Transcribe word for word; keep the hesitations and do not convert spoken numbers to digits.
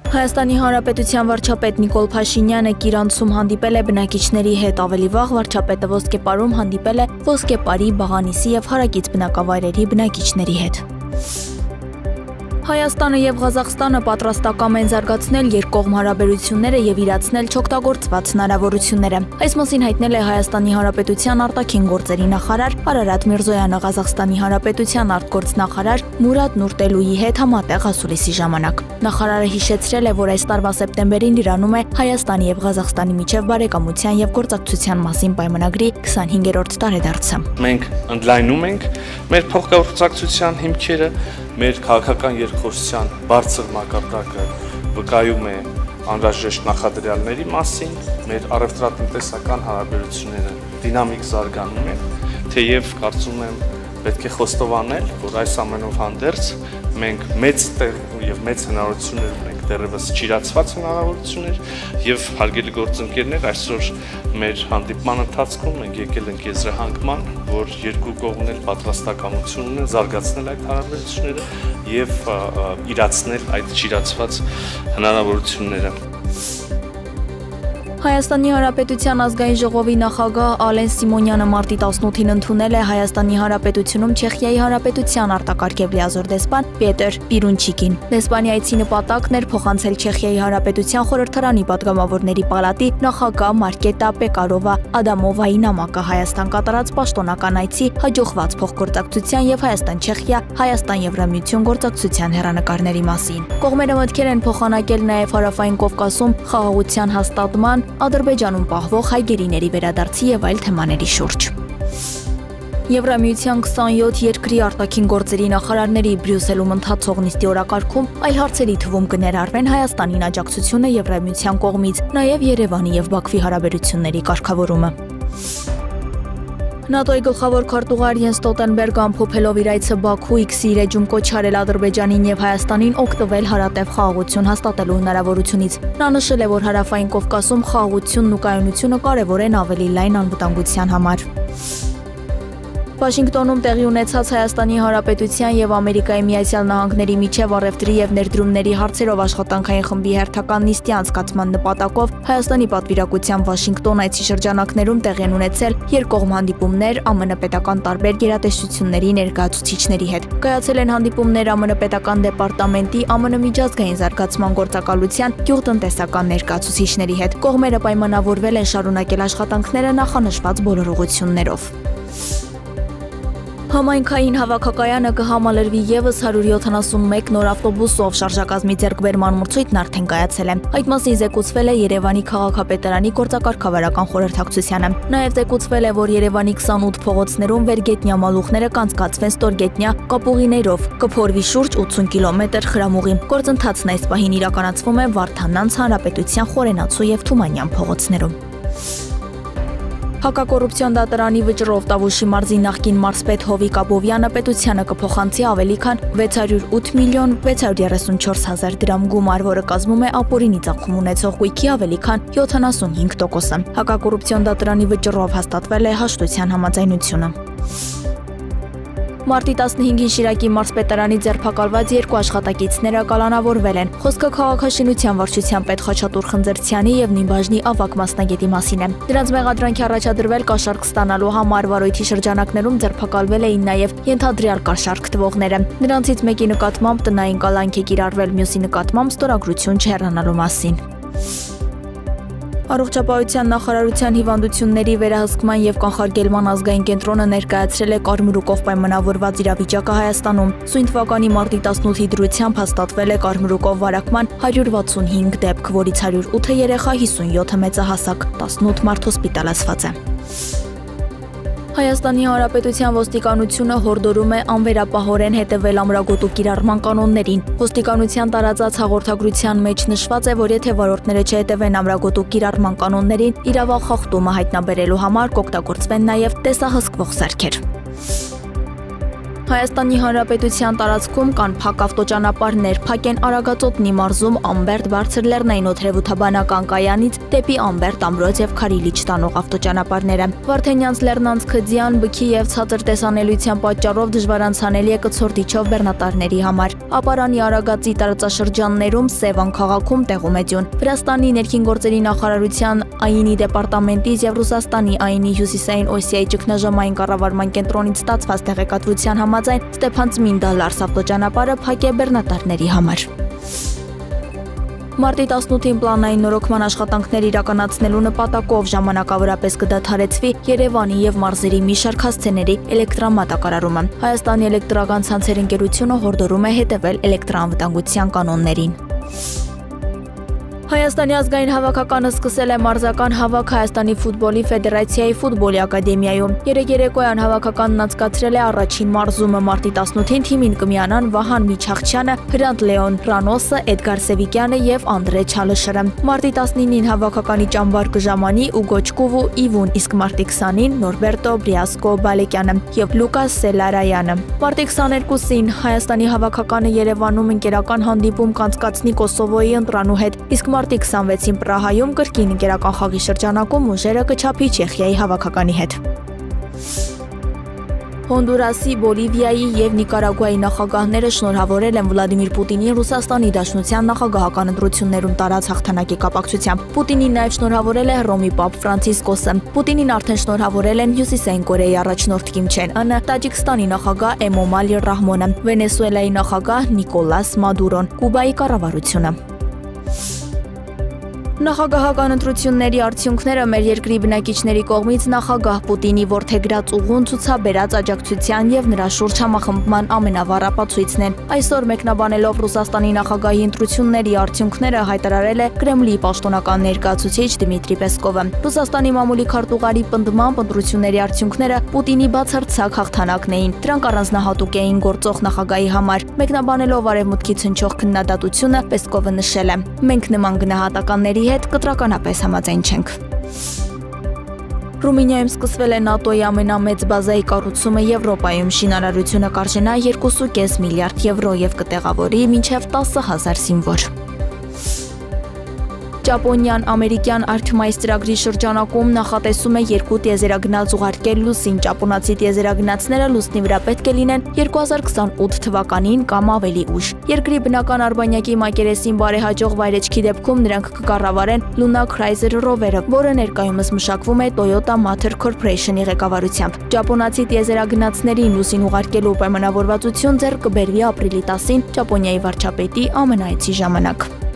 Հայաստանի Հանրապետության վարչապետ Նիկոլ Փաշինյանը Կիրանցում հանդիպել է բնակիչների հետ, ավելի վաղ վարչապետը Ոսկեպարում հանդիպել է Ոսկեպարի, Բաղանիսի եւ հարակից բնակավայրերի բնակիչների հետ։ Հայաստանը եւ Ղազախստանը պատրաստակամ են զարգացնել երկկողմ հարաբերությունները եւ իրացնել չօգտագործված հնարավորությունները։ Այս մասին հայտնել է Հայաստանի Հանրապետության արտաքին գործերի նախարար Արարատ Միրզոյանը Ղազախստանի Հանրապետության արտգործնախարար Մուրադ Նուրտելուի հետ համատեղ ասուլիսի ժամանակ։ Նախարարը հիշեցրել է, որ այս տարվա սեպտեմբերին իրանում է Հայաստանի եւ Ղազախստանի միջև բարեկամության եւ գործակցության մասին պայմանագրի քսանհինգերորդ տարեդարձը։ Մենք ընդլայնում ենք մեր փոխգործակցության հիմքերը, մեր քաղաքական երկխոսության բարձր մակարդակը վկայում է անհրաժեշտ նախադրյալների մասին, մեր առևտրատնտեսական հարաբերությունները դինամիկ զարգանում են, թեև կարծում եմ պետք է խոստովանել, որ այս ամենով հանդերձ մենք մեծ տեղ եւ մեծ հնարավորություններ ունենք, դեռևս չիրացված հնարավորություններ եւ հարգելի գործընկերներ, այսօր մեր հանդիպման ընթացքում մենք եկել ենք եզրահանգման, որ երկու կողմն էլ պատրաստակամություն ունեն զարգացնել այդ հարաբերությունները եւ իրացնել այդ չիրացված հնարավորությունները։ Հայաստանի Հանրապետության ազգային ժողովի նախագահ Ալեն Սիմոնյանը մարտի տասնութին ընդունել է Հայաստանի Հանրապետությունում Չեխիայի Հանրապետության արտակարգ եւ լիազոր դեսպան Պետր Պիրունչիկին։ Դեսպանի այցի նպատակն էր փոխանցել Չեխիայի Հանրապետության խորհրդարանի պատգամավորների պալատի նախագահ Մարկետա Պեկարովա Ադամովայի նամակը Հայաստան կատարած պաշտոնական այցի հաջողված փոխգործակցության եւ Հայաստան-Չեխիա, Հայաստան-Եվրամիություն գործակցության հեռանկարների մասին։ Կողմերը մտքեր են փոխանակել նաեւ Հարավային Կովկասում խաղաղության հաստատման, Ադրբեջանում պահվող հայ գերիների վերադարձի եւ այլ թեմաների շուրջ։ Եվրամիության քսանյոթ երկրի արտաքին գործերի նախարարների Բրյուսելում ընթացող նիստի օրակարգում այլ հարցերի թվում կներառվեն Հայաստանին աջակցությունը Եվրամիության կողմից, նաեւ Երևանի եւ Բաքվի հարաբերությունների կարգավորումը։ ՆԱՏՕ-ի գլխավոր քարտուղար Յենս Ստոլտենբերգը ամփոփելով իր այցը Բաքու Իքսիր էջում կոչ արել Ադրբեջանին եւ Հայաստանին օգտվել հարատև խաղաղություն հաստատելու հնարավորությունից։ Նա նշել է, որ Հարավային Կովկասում խաղաղությունն ու կայունությունը կարևոր են ավելի լայն անվտանգության համար։ Վաշինգտոնում տեղի ունեցած Հայաստանի Հանրապետության եւ Ամերիկայի Միացյալ Նահանգների միջև առևտրի եւ ներդրումների հարցերով աշխատանքային խմբի հերթական նիստի անցկացման նպատակով Հայաստանի պատվիրակության Վաշինգտոն այցի շրջանակներում տեղի են ունեցել երկկողմ հանդիպումներ ԱՄՆ պետական տարբեր գերատեսչությունների ներկայացուցիչների հետ։ Կայացել են հանդիպումներ ԱՄՆ պետական դեպարտամենտի ԱՄՆ միջազգային զարգացման գործակալության գյուղտնտեսական ներկայացուցիչների հետ։ Կողմերը պայմանավորվել են շարունակել աշխատանքները նախանշված բոլոր ուղղություններով։ Համայնքային հավաքակայանը կհամալրվի եւս հարյուր յոթանասունմեկ նոր ավտոբուսով, շարժակազմի ձեռքբերման մրցույթն արդեն կայացել է։ Այդ մասին զեկուցվել է Երևանի քաղաքապետարանի գործակարգավարական խորհրդակցությանը։ Նաեւ զեկուցվել է, որ Երևանի քսանութ փողոցներում վերգետնյա մալուխները կանցկացվեն ստորգետնյա կապուղիներով, կփորվի շուրջ ութսուն կիլոմետր խրամուղի։ Գործընթացն այս պահին իրականացվում է Վարդանանց, Հանրապետության Խորենացու եւ Թումանյան փողոցներում։ Հակակոռուպցիոն դատարանի վճռով Տավուշի մարզի նախկին մարզպետ Հովիկ Աբովյանը պետությանը կփոխանցի ավելի քան վեց հարյուր ութ միլիոն վեց հարյուր երեսունչորս հազար դրամ գումար, որը կազմում է ապօրինի ծախում ունեցող գույքի ավելի քան յոթանասունհինգ տոկոսը։ Հակակոռուպցիոն դատարանի վճռով հաստատվել է հաշտության համաձայնությունը։ Մարտի տասնհինգին Շիրակի մարզպետարանի ձերբակալված երկու աշխատակիցները կալանավորվել են։ Խոսքը քաղաքաշինության վարչության պետ Խաչատուր Խնձրցյանի եւ Նինբաժնի ավագ մասնագետի մասին է։ Դրանց մեղադրանքի առաջադրվել կաշառք ստանալու համար վարույթի շրջանակներում ձերբակալվել էին նաեւ ենթադրյալ կաշառք տվողները։ Նրանցից մեկի նկատմամբ տնային կալանք է կիրառվել, մյուսի նկատմամբ ստորագրություն չհեռանալու մասին։ Առողջապահության նախարարության հիվանդությունների վերահսկման եւ կանխարգելման ազգային կենտրոնը ներկայացրել է կարմրուկով պայմանավորված իրավիճակը Հայաստանում։ Սույն թվականի մարտի տասնութի դրությամբ հաստատվել է կարմրուկով վարակման հարյուր վաթսունհինգ դեպք, որից հարյուր ութը երեխա, հիսունյոթը մեծահասակ, տասնութ մարդ հոսպիտալացված է։ Հայաստանի Հանրապետության ոստիկանությունը հորդորում է անվերապահորեն հետևել ամրագոտու կիրառման կանոններին։ Ոստիկանության տարածած հաղորդագրության մեջ նշված է, որ եթե վարորդները չհետևեն ամրագոտու կիրառման կանոններին, իրավալ խախտումը հայտնաբերելու համար կօգտագործվեն նաև տեսահսկվող սարքեր։ Հայաստանի Հանրապետության տարածքում կան փակ ավտոճանապարհներ, Փակեն Արագածոտնի մարզում Ամբերդ բարձր լեռնային օդերևութաբանական կայանից դեպի Ամբերդ ամրոց եւ Քարիլիչ տանող ավտոճանապարհները։ Վարդենյանց լեռնանց Քդյան, բքի եւ ցածր տեսանելիության պատճառով դժվարանցանելի է կցորդիչով բեռնատարների համար։ Ապարանի Արագածի տարածաշրջաններում Սևան քաղաքում տեղում է ձյուն։ Վրաստանի ներքին գործերի նախարարության ԱԻՆ-ի դեպարտամենտից եւ Ռուսաստանի ԱԻՆ-ի հյուսիսային Օսիայի ճգնաժամային կառավարման կենտրոնից ստացված տեղեկատվության համաձայն Ստեփանցմինդա-Լարս ավտոճանապարհը փակ է բեռնատարների համար։ Մարտի տասնութին պլանային նորոգման աշխատանքներ իրականացնելու նպատակով ժամանակավորապես կդադարեցվի Երևանի եւ մարզերի մի շարք հասցեների էլեկտրամատակարարումը։ Հայաստանի էլեկտրական ցանցեր ընկերությունը հորդորում է հետևել էլեկտրաանվտանգության կանոններին։ Հայաստանի ազգային հավաքականը սկսել է մարզական հավաք Հայաստանի ֆուտբոլի ֆեդերացիայի ֆուտբոլի ակադեմիայում։ Երեկ երեկոյան հավաքականն անցկացրել է առաջին մարզումը մարտի տասնութին թիմին կմիանան Վահան Միչախչյանը, Հրանտ Լեոն Հրանոսը, Էդգար Սևիկյանը եւ Անդրե Չալշերը։ Մարտի տասնինին հավաքականի ճամբար կժամանի Ուգո Չկուվու Իվուն, իսկ մարտի քսանին Նորբերտո Բրիասկո Բալեկյանը եւ Լուկաս Սելարայանը։ Մարտի քսաներկուսին Հայաստանի հավաքականը Երևանում ընկերական հանդիպում կանցկացնի Կոսովոյի ընտրանու հետ, իսկ մարտի քսանվեցին Պրահայում կրկին ընկերական խաղի շրջանակում ուժերը կչափի Չեխիայի հավաքականի հետ։ Հոնդուրասի, Բոլիվիայի եւ Նիկարագուայի նախագահները շնորհավորել են Վլադիմիր Պուտինին Ռուսաստանի Դաշնության նախագահական ընտրություններում տարած հաղթանակի կապակցությամբ։ Պուտինին նաեւ շնորհավորել է Հռոմի Պապ Ֆրանցիսկոսը։ Պուտինին արդեն շնորհավորել են Հյուսիսային Կորեայի առաջնորդ Կիմ Չեն Ընը, Տաջիկստանի նախագահ Էմոմալի Ռահմոնը, Վենեսուելայի նախագահ Նիկոլաս Մադուրոն, Կուբայի կառավարությունը։ Նախագահական ընտրությունների արդյունքները մեր երկրի բնակիչների կողմից նախագահ Պուտինի որդեգրած ուղուն ցուցաբերած աջակցության եւ նրա շուրջ համախմբման ամենավառ ապացույցն են։ Այսօր մեկնաբանելով Ռուսաստանի նախագահի ընտրությունների արդյունքները հայտարարել է Կրեմլի պաշտոնական ներկայացուցիչ Դմիտրի Պեսկովը։ Ռուսաստանի մամուլի քարտուղարի պնդմամբ ընտրությունների արդյունքները Պուտինի բացարձակ հաղթանակն էին։ Դրանք առանձնահատուկ էին գործող նախագահի համար։ Մեկնաբանելով արևմուտքի ցնչող քննադատությունը Պեսկովը նշել է. «Մենք նման գնահատականների հետ կտրականապես համաձայն չենք»։ Ռումինիայում սկսվել է ՆԱՏՕ-ի ամենամեծ բազայի կառուցումը Եվրոպայում։ Շինարարությունը կարժենա երկու կես միլիարդ եվրո եւ կտեղավորի մինչեւ տասը հազար զինվոր։ Ճապոնիան ամերիկյան Artemis ծրագրի շրջանակում նախատեսում է երկու տիեզերագնաց ուղարկել լուսին։ Ճապոնացի տիեզերագնացները լուսնի վրա պետք է լինեն երկու հազար քսանութ թվականին կամ ավելի ուշ։ Երկրի բնական արբանյակի մակերեսին բարեհաջող վայրեջքի դեպքում նրանք կկառավարեն Luna Chrysler Rover-ը, որը ներկայումս մշակվում է Toyota Motor Corporation-ի ղեկավարությամբ։ Ճապոնացի տիեզերագնացներին լուսին ուղարկելու պայմանավորվածություն ձեռք կբերվի ապրիլի տասին Ճապոնիայի վարչապետի ամենայեցի ժամանակ։